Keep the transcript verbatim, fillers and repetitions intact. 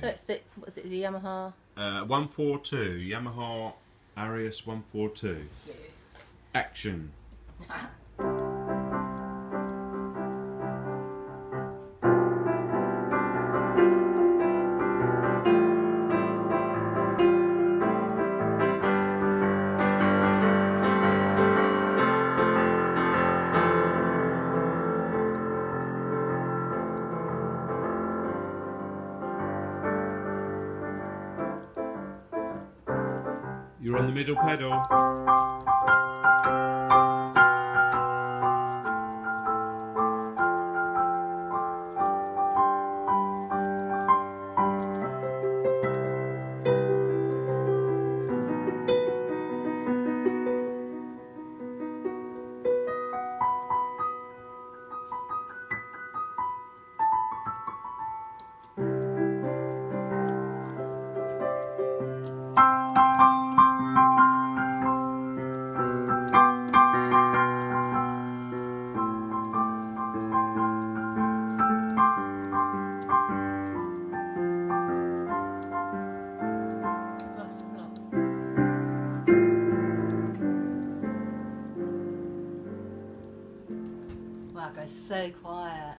So it's the, what is it, the Yamaha? Uh, one forty-two, Yamaha Arius one forty-two. Yeah. Action. You're on the middle pedal. Wow, it goes so quiet.